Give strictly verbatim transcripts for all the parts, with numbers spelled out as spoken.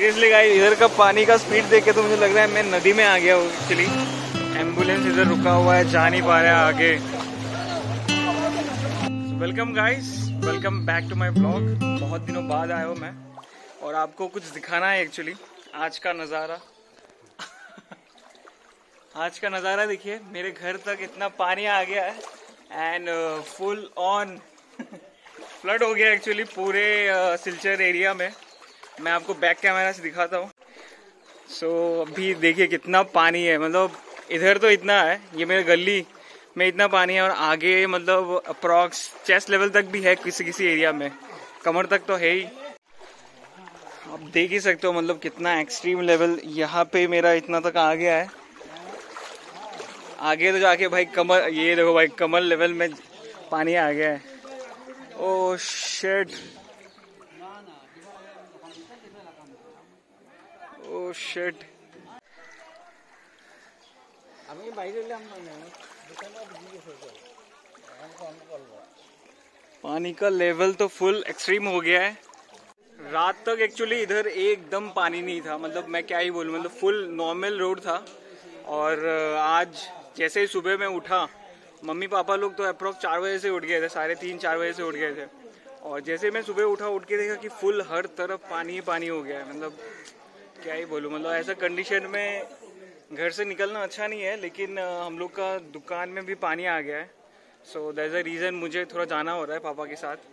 Seriously guys, इधर का पानी का स्पीड देख के तो मुझे लग रहा है मैं नदी में आ गया हूँ एक्चुअली। एम्बुलेंस इधर रुका हुआ है, जा नहीं पा रहा है आगे। Welcome guys, welcome back to my blog. बहुत दिनों बाद आया हूँ मैं और आपको कुछ दिखाना है एक्चुअली। आज का नज़ारा आज का नज़ारा देखिए, मेरे घर तक इतना पानी आ गया है एंड फुल ऑन फ्लड हो गया एक्चुअली पूरे uh, सिलचर एरिया में। मैं आपको बैक कैमरा से दिखाता हूँ। सो so, अभी देखिए कितना पानी है, मतलब इधर तो इतना है, ये मेरे गली में इतना पानी है और आगे मतलब अप्रॉक्स चेस्ट लेवल तक भी है, किसी किसी एरिया में कमर तक तो है ही। आप देख ही सकते हो मतलब कितना एक्सट्रीम लेवल यहाँ पे मेरा इतना तक आ गया है। आगे तो जाके भाई कमर, ये देखो भाई कमर लेवल में पानी आ गया है। Oh shit, oh shit. पानी का लेवल तो फुल एक्सट्रीम हो गया है। रात तक एक्चुअली इधर एकदम पानी नहीं था, मतलब मैं क्या ही बोलूं, मतलब फुल नॉर्मल रोड था। और आज जैसे ही सुबह में उठा, मम्मी पापा लोग तो अप्रोक्स चार बजे से उठ गए थे, साढ़े तीन चार बजे से उठ गए थे। और जैसे मैं सुबह उठा, उठ के देखा कि फुल हर तरफ पानी ही पानी हो गया है। मतलब क्या ही बोलूँ, मतलब ऐसा कंडीशन में घर से निकलना अच्छा नहीं है, लेकिन हम लोग का दुकान में भी पानी आ गया है। सो दैट्स द रीज़न मुझे थोड़ा जाना हो रहा है पापा के साथ।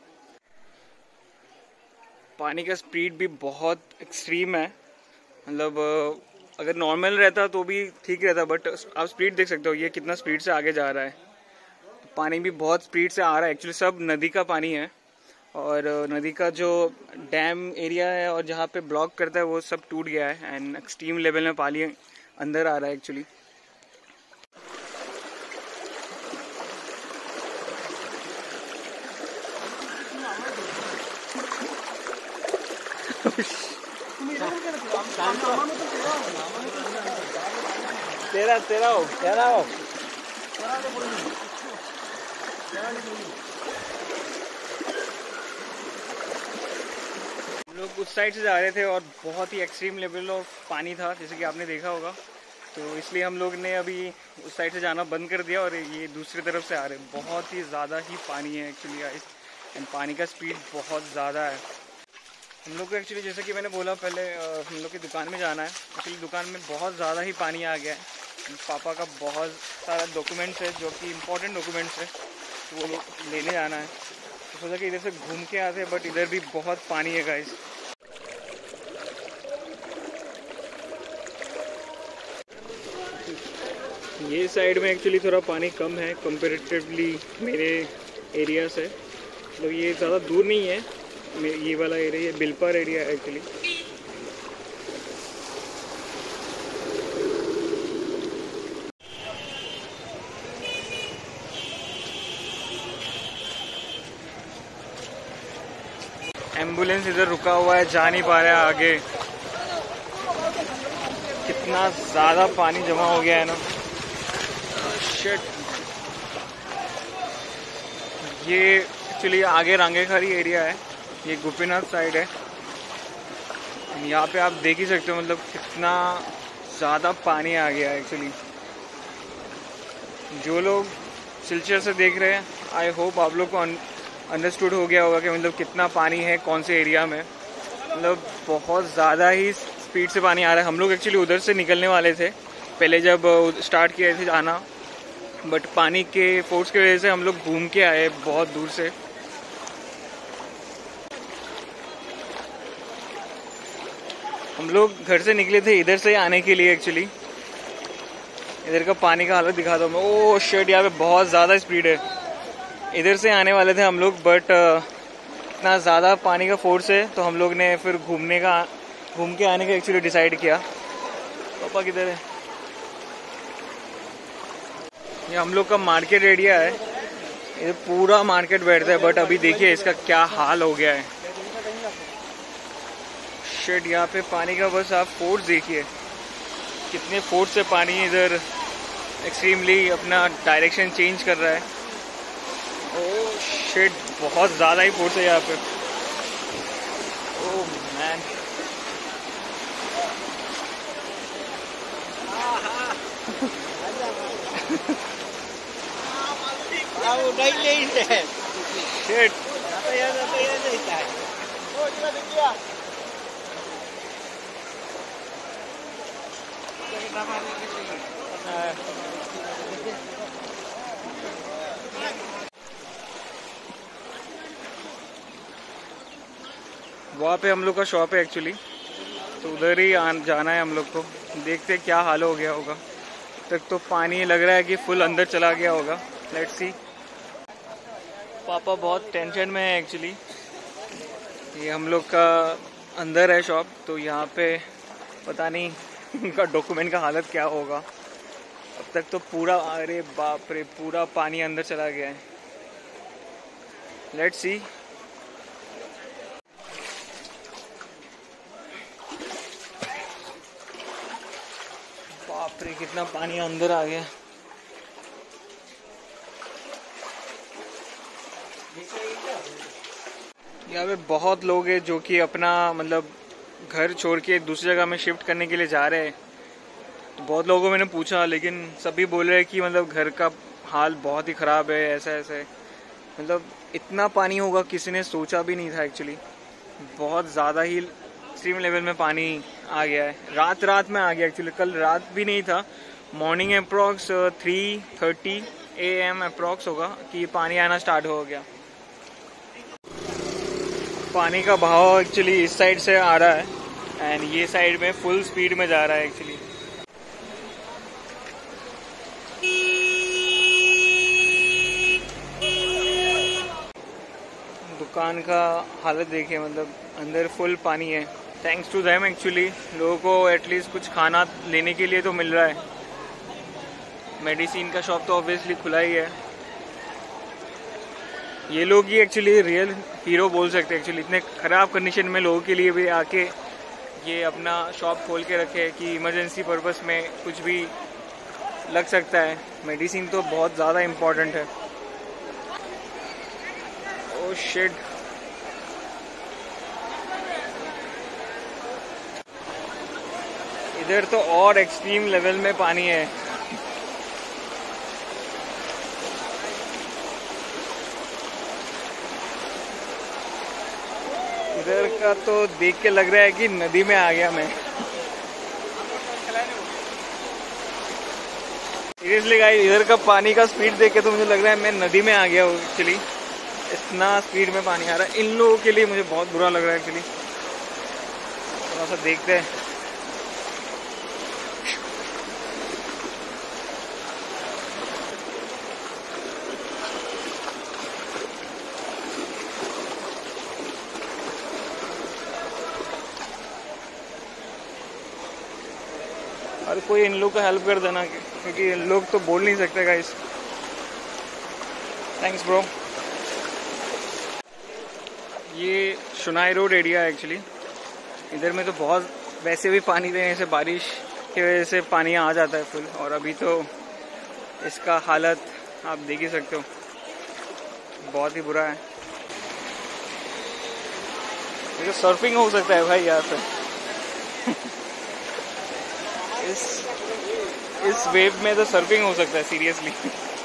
पानी का स्पीड भी बहुत एक्सट्रीम है, मतलब अगर नॉर्मल रहता तो भी ठीक रहता, बट आप स्पीड देख सकते हो ये कितना स्पीड से आगे जा रहा है। पानी भी बहुत स्पीड से आ रहा है, एक्चुअली सब नदी का पानी है और नदी का जो डैम एरिया है और जहाँ पे ब्लॉक करता है वो सब टूट गया है एंड एक्सट्रीम लेवल में पानी अंदर आ रहा है एक्चुअली। तेरा तेरा हो तेरा हो हम लोग उस साइड से जा रहे थे और बहुत ही एक्सट्रीम लेवल ऑफ पानी था, जैसे कि आपने देखा होगा। तो इसलिए हम लोग ने अभी उस साइड से जाना बंद कर दिया और ये दूसरी तरफ से आ रहे हैं। बहुत ही ज़्यादा ही पानी है एक्चुअली गाइस, एंड पानी का स्पीड बहुत ज़्यादा है। हम लोग को एक्चुअली जैसे कि मैंने बोला पहले, हम लोग की दुकान में जाना है। एक्चुअली दुकान में बहुत ज़्यादा ही पानी आ गया है। पापा का बहुत सारा डॉक्यूमेंट्स है जो कि इम्पोर्टेंट डॉक्यूमेंट्स है, तो वो लोग लेने जाना है। तो सोचा कि इधर से घूम के आते हैं, बट इधर भी बहुत पानी है गाइस। ये साइड में एक्चुअली थोड़ा पानी कम है कंपेरेटिवली मेरे एरिया से, तो ये ज़्यादा दूर नहीं है। ये वाला एरिया, ये बिलपार एरिया है एक्चुअली। एम्बुलेंस इधर रुका हुआ है, जा नहीं पा रहा है आगे। कितना ज़्यादा पानी जमा हो गया है ना। शिट, ये एक्चुअली आगे रांगेखारी एरिया है, ये गोपीनाथ साइड है। यहाँ पे आप देख ही सकते हो मतलब कितना ज़्यादा पानी आ गया है एक्चुअली। जो लोग सिलचर से देख रहे हैं, आई होप आप लोग को अंडरस्टूड हो गया होगा कि मतलब कितना पानी है कौन से एरिया में। मतलब बहुत ज़्यादा ही स्पीड से पानी आ रहा है। हम लोग एक्चुअली उधर से निकलने वाले थे पहले जब स्टार्ट किए थे जाना, बट पानी के फोर्स की वजह से हम लोग घूम के आए बहुत दूर से। हम लोग घर से निकले थे इधर से आने के लिए एक्चुअली। इधर का पानी का हालत दिखा दो मैं। ओह शिट, यहाँ पे बहुत ज़्यादा स्पीड है। इधर से आने वाले थे हम लोग, बट इतना ज़्यादा पानी का फोर्स है तो हम लोग ने फिर घूमने का घूम के आने का एक्चुअली डिसाइड किया। पापा किधर है? ये हम लोग का मार्केट एरिया है, ये पूरा मार्केट बैठता है, बट अभी देखिए इसका क्या हाल हो गया है। शिट, यहाँ पे पानी का बस आप फोर्स देखिए, कितने फोर्स से पानी इधर एक्सट्रीमली अपना डायरेक्शन चेंज कर रहा है। ओह शिट, बहुत ज़्यादा ही फोर्स है यहाँ पे। Oh man, Shit. वहाँ पे हम लोग का शॉप है एक्चुअली, तो उधर ही आन जाना है हम लोग को। देखते क्या हाल हो गया होगा। तक तो पानी लग रहा है कि फुल अंदर चला गया होगा। Let's see. पापा बहुत टेंशन में है एक्चुअली। ये हम लोग का अंदर है शॉप, तो यहाँ पे पता नहीं उनका डॉक्यूमेंट का हालत क्या होगा। अब तक तो पूरा, अरे बाप रे, पूरा पानी अंदर चला गया है। Let's see. बाप रे, कितना पानी अंदर आ गया। यहाँ पे बहुत लोग हैं जो कि अपना मतलब घर छोड़ के दूसरी जगह में शिफ्ट करने के लिए जा रहे हैं। तो बहुत लोगों को मैंने पूछा, लेकिन सभी बोल रहे हैं कि मतलब घर का हाल बहुत ही ख़राब है, ऐसा ऐसा है। मतलब इतना पानी होगा किसी ने सोचा भी नहीं था एक्चुअली। बहुत ज़्यादा ही एक्सट्रीम लेवल में पानी आ गया है। रात रात में आ गया एक्चुअली। कल रात भी नहीं था। Morning approx three thirty A M approx होगा कि पानी आना स्टार्ट हो गया। पानी का बहाव एक्चुअली इस साइड से आ रहा है एंड ये साइड में फुल स्पीड में जा रहा है एक्चुअली। दुकान का हालत देखिए, मतलब अंदर फुल पानी है। थैंक्स टू देम एक्चुअली, लोगों को एटलीस्ट कुछ खाना लेने के लिए तो मिल रहा है। मेडिसिन का शॉप तो ऑब्वियसली खुला ही है। ये लोग ही एक्चुअली रियल हीरो बोल सकते हैं एक्चुअली। इतने ख़राब कंडीशन में लोगों के लिए भी आके ये अपना शॉप खोल के रखे कि इमरजेंसी पर्पस में कुछ भी लग सकता है। मेडिसिन तो बहुत ज़्यादा इम्पोर्टेंट है। Oh shit. इधर तो और एक्सट्रीम लेवल में पानी है। इधर का तो देख के लग रहा है कि नदी में आ गया मैं। सीरियसली गाइस, इधर का पानी का स्पीड देख के तो मुझे लग रहा है मैं नदी में आ गया हूँ एक्चुअली। इतना स्पीड में पानी आ रहा है। इन लोगों के लिए मुझे बहुत बुरा लग रहा है एक्चुअली। थोड़ा सा देखते हैं। और कोई इन लोग को हेल्प कर देना, क्योंकि इन लोग तो बोल नहीं सकते गाइस। Thanks bro. ये शुनाई रोड एरिया है एक्चुअली। इधर में तो बहुत वैसे भी पानी देने से, बारिश की वजह से पानी आ जाता है फुल। और अभी तो इसका हालत आप देख ही सकते हो, बहुत ही बुरा है। तो सर्फिंग हो सकता है भाई यहाँ पे। इस इस वेव में तो सर्फिंग हो सकता है सीरियसली।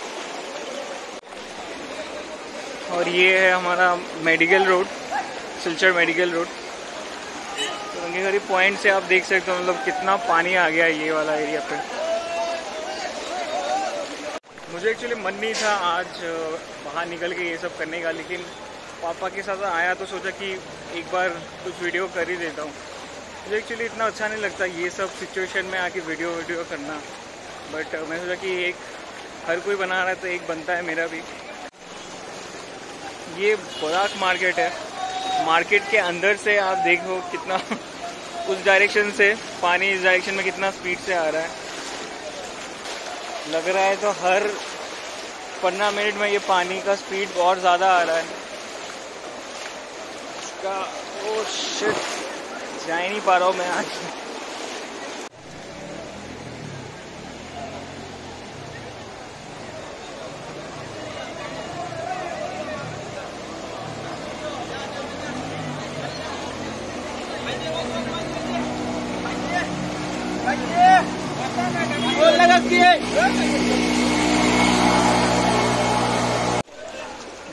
और ये है हमारा medical road, Silchar medical road. तो गंगेघरी पॉइंट से आप देख सकते हो मतलब कितना पानी आ गया है ये वाला एरिया पे। मुझे एक्चुअली मन नहीं था आज बाहर निकल के ये सब करने का, लेकिन पापा के साथ आया तो सोचा कि एक बार कुछ वीडियो कर ही देता हूँ। मुझे एक्चुअली इतना अच्छा नहीं लगता ये सब सिचुएशन में आके वीडियो वीडियो करना, बट मैं सोचा कि एक हर कोई बना रहा है तो एक बनता है मेरा भी। ये बराक मार्केट है। मार्केट के अंदर से आप देखो कितना उस डायरेक्शन से पानी इस डायरेक्शन में कितना स्पीड से आ रहा है। लग रहा है तो हर पंद्रह मिनट में ये पानी का स्पीड और ज़्यादा आ रहा है इसका। ओ शिट, जा ही नहीं पा रहा हूँ मैं आज।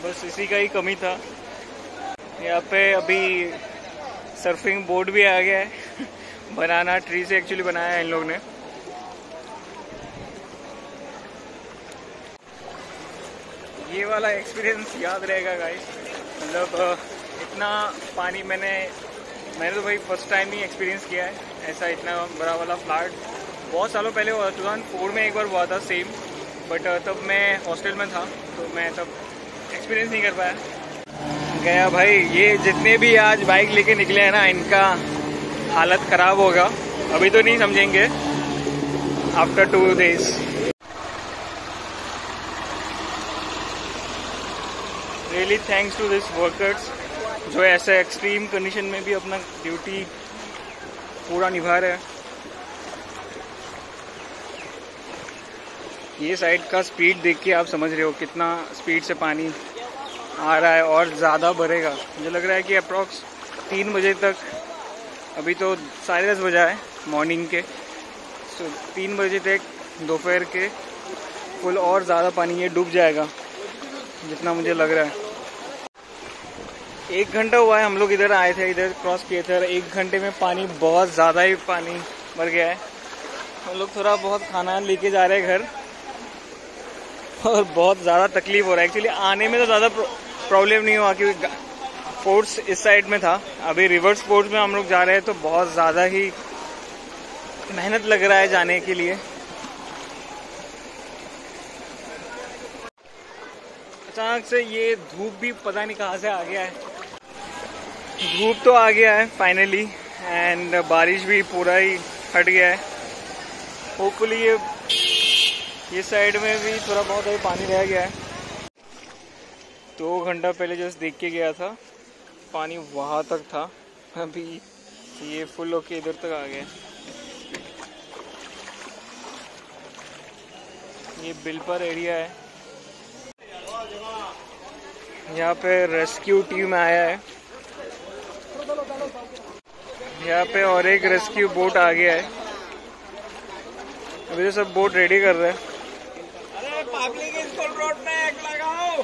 बस इसी का ही कमी था। यहाँ पे अभी सर्फिंग बोर्ड भी आ गया है बनाना ट्री से एक्चुअली बनाया है इन लोग ने। ये वाला एक्सपीरियंस याद रहेगा गाइस। मतलब इतना पानी मैंने मैंने तो भाई फर्स्ट टाइम ही एक्सपीरियंस किया है ऐसा इतना बड़ा वाला फ्लड। बहुत सालों पहले हुआ टू थाउजेंड फोर में एक बार हुआ था सेम, बट तब मैं हॉस्टल में था तो मैं तब एक्सपीरियंस नहीं कर पाया। गया भाई, ये जितने भी आज बाइक लेके निकले हैं ना इनका हालत ख़राब होगा। अभी तो नहीं समझेंगे, after two days. Really thanks to this workers जो ऐसे एक्सट्रीम कंडीशन में भी अपना ड्यूटी पूरा निभा रहे हैं। ये साइड का स्पीड देख के आप समझ रहे हो कितना स्पीड से पानी आ रहा है और ज़्यादा बढ़ेगा। मुझे लग रहा है कि अप्रॉक्स तीन बजे तक, अभी तो साढ़े दस बजा है मॉर्निंग के, सो तीन बजे तक दोपहर के फुल और ज़्यादा पानी ये डूब जाएगा जितना मुझे लग रहा है। एक घंटा हुआ है हम लोग इधर आए थे, इधर क्रॉस किए थे। एक घंटे में पानी बहुत ज़्यादा ही पानी भर गया है। हम लोग थोड़ा बहुत खाना लेके जा रहे हैं घर और बहुत ज़्यादा तकलीफ हो रहा है। एक्चुअली आने में तो ज़्यादा प्रॉब्लम नहीं हुआ क्योंकि फोर्ट्स इस साइड में था। अभी रिवर्स फोर्ट्स में हम लोग जा रहे हैं तो बहुत ज़्यादा ही मेहनत लग रहा है जाने के लिए। अचानक से ये धूप भी पता नहीं कहाँ से आ गया है। धूप तो आ गया है फाइनली एंड बारिश भी पूरा ही हट गया है। होपफुली ये ये साइड में भी थोड़ा बहुत ही पानी रह गया है। दो घंटा पहले जस्ट देख के गया था, पानी वहाँ तक था, अभी ये फुल होके इधर तक आ गया। ये बिलपर एरिया है, यहाँ पे रेस्क्यू टीम आया है। यहाँ पे और एक रेस्क्यू बोट आ गया है। अभी तो सब बोट रेडी कर रहे हैं। अरे पब्लिक स्कूल रोड पे एक लगाओ।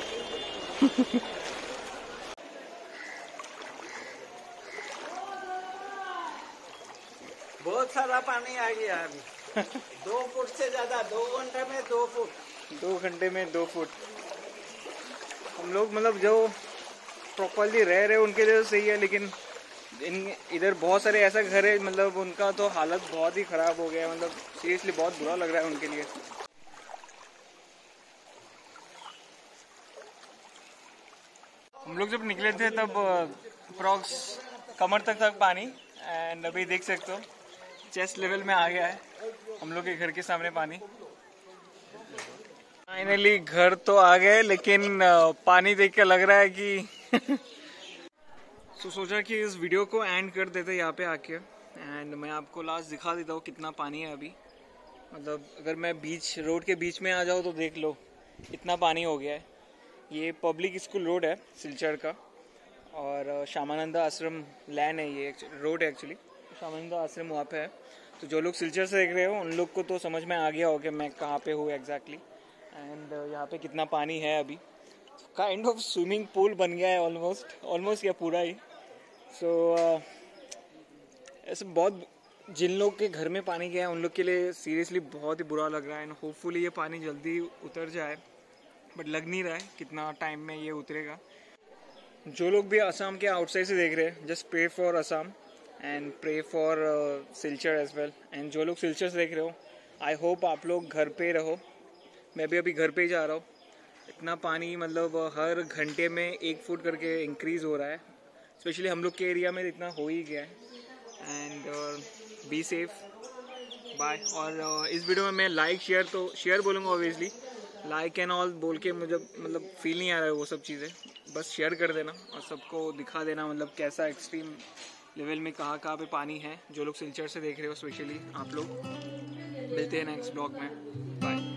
बहुत सारा पानी आ गया अभी दो फुट से ज्यादा, दो घंटे में दो फुट दो घंटे में दो फुट। हम लोग मतलब जो प्रॉपरली रह रहे उनके लिए तो सही है, लेकिन इन इधर बहुत सारे ऐसा घर है मतलब उनका तो हालत बहुत ही ख़राब हो गया है। मतलब सीरियसली बहुत बुरा लग रहा है उनके लिए। हम लोग जब निकले थे तब अप्रॉक्स कमर तक तक पानी, एंड अभी देख सकते हो चेस्ट लेवल में आ गया है हम लोग के घर के सामने पानी। फाइनली घर तो आ गए, लेकिन पानी देख के लग रहा है कि तो सोचा कि इस वीडियो को एंड कर देते यहाँ पे आके, एंड मैं आपको लास्ट दिखा देता हूँ कितना पानी है अभी। मतलब अगर मैं बीच रोड के बीच में आ जाऊँ तो देख लो इतना पानी हो गया है। ये पब्लिक स्कूल रोड है सिलचर का, और श्यामानंदा आश्रम लैंड है, ये रोड है एक्चुअली। श्यामानंदा आश्रम वहाँ पे है। तो जो लोग सिलचर से देख रहे हो उन लोग को तो समझ में आ गया हो कि मैं कहाँ पे हूँ एग्जैक्टली, एंड यहाँ पे कितना पानी है अभी। काइंड ऑफ स्विमिंग पूल बन गया है ऑलमोस्ट ऑलमोस्ट या पूरा ही। सो so, uh, ऐसे बहुत जिन लोग के घर में पानी गया है उन लोग के लिए सीरियसली बहुत ही बुरा लग रहा है। एंड होपफुली ये पानी जल्दी उतर जाए, बट लग नहीं रहा है कितना टाइम में ये उतरेगा। जो लोग भी असम के आउटसाइड से देख रहे हैं, just pray for Assam and pray for Silchar as well. And जो लोग सिलचर से देख रहे हो, आई होप आप लोग घर पे रहो। मैं भी अभी घर पे ही जा रहा हूँ। इतना पानी मतलब हर घंटे में एक फुट करके इंक्रीज़ हो रहा है, स्पेशली हम लोग के एरिया में इतना हो ही गया है। And be safe, bye. और uh, इस वीडियो में मैं लाइक शेयर तो शेयर बोलूँगा ऑब्वियसली, लाइक एंड ऑल बोल के मुझे मतलब फील नहीं आ रहा है वो सब चीज़ें। बस शेयर कर देना और सबको दिखा देना मतलब कैसा एक्सट्रीम लेवल में कहाँ कहाँ पे पानी है। जो लोग सिलचर से देख रहे हो स्पेशली आप लोग, मिलते हैं नेक्स्ट ब्लॉग में। बाय।